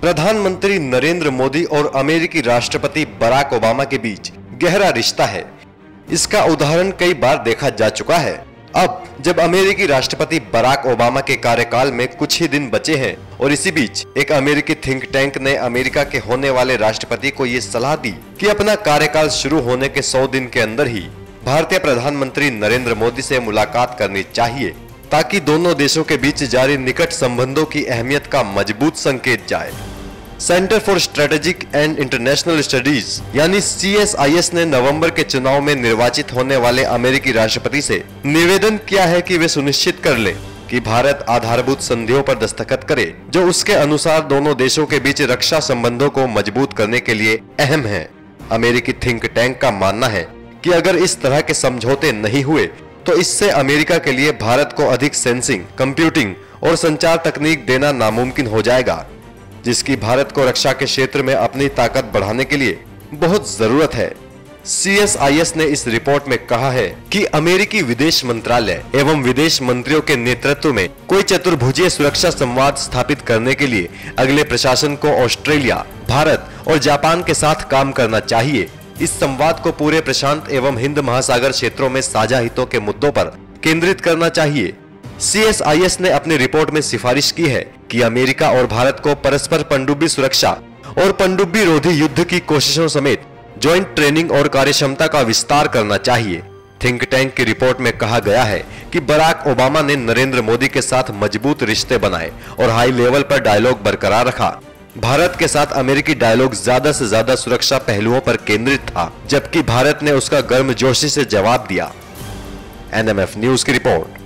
प्रधानमंत्री नरेंद्र मोदी और अमेरिकी राष्ट्रपति बराक ओबामा के बीच गहरा रिश्ता है। इसका उदाहरण कई बार देखा जा चुका है। अब जब अमेरिकी राष्ट्रपति बराक ओबामा के कार्यकाल में कुछ ही दिन बचे हैं और इसी बीच एक अमेरिकी थिंक टैंक ने अमेरिका के होने वाले राष्ट्रपति को ये सलाह दी कि अपना कार्यकाल शुरू होने के 100 दिन के अंदर ही भारतीय प्रधानमंत्री नरेंद्र मोदी से मुलाकात करनी चाहिए, ताकि दोनों देशों के बीच जारी निकट संबंधों की अहमियत का मजबूत संकेत जाए। Centre for strategic and international studies यानी CSIS ने नवंबर के चुनाव में निर्वाचित होने वाले अमेरिकी राष्ट्रपति से निवेदन किया है कि वे सुनिश्चित कर ले कि भारत आधारभूत संधियों पर दस्तखत करे, जो उसके अनुसार दोनों देशों के बीच रक्षा संबंधों को मजबूत करने के लिए अहम है। अमेरिकी थिंक टैंक का मानना है कि अगर इस तरह के समझौते नहीं हुए तो इससे अमेरिका के लिए भारत को अधिक सेंसिंग, कंप्यूटिंग और संचार तकनीक देना नामुमकिन हो जाएगा, जिसकी भारत को रक्षा के क्षेत्र में अपनी ताकत बढ़ाने के लिए बहुत जरूरत है। CSIS ने इस रिपोर्ट में कहा है कि अमेरिकी विदेश मंत्रालय एवं विदेश मंत्रियों के नेतृत्व में कोई चतुर्भुजीय सुरक्षा संवाद स्थापित करने के लिए अगले प्रशासन को ऑस्ट्रेलिया, भारत और जापान के साथ काम करना चाहिए। इस संवाद को पूरे प्रशांत एवं हिंद महासागर क्षेत्रों में साझा हितों के मुद्दों पर केंद्रित करना चाहिए। CSIS ने अपनी रिपोर्ट में सिफारिश की है कि अमेरिका और भारत को परस्पर पनडुब्बी सुरक्षा और पनडुब्बी रोधी युद्ध की कोशिशों समेत ज्वाइंट ट्रेनिंग और कार्यक्षमता का विस्तार करना चाहिए। थिंक टैंक की रिपोर्ट में कहा गया है कि बराक ओबामा ने नरेंद्र मोदी के साथ मजबूत रिश्ते बनाए और हाई लेवल पर डायलॉग बरकरार रखा। भारत के साथ अमेरिकी डायलॉग ज्यादा से ज्यादा सुरक्षा पहलुओं पर केंद्रित था, जबकि भारत ने उसका गर्मजोशी से जवाब दिया। NMF न्यूज की रिपोर्ट।